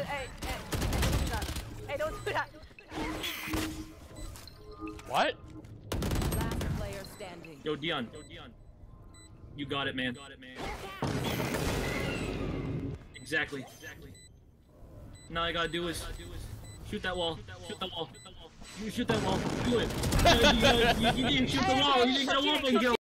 Hey, don't do that. What? Last player standing. Yo, Dion. You got it, man. Exactly. Now all I gotta do is shoot that wall. You shoot that wall. Do it. You didn't shoot the wall. You didn't get a wall kill.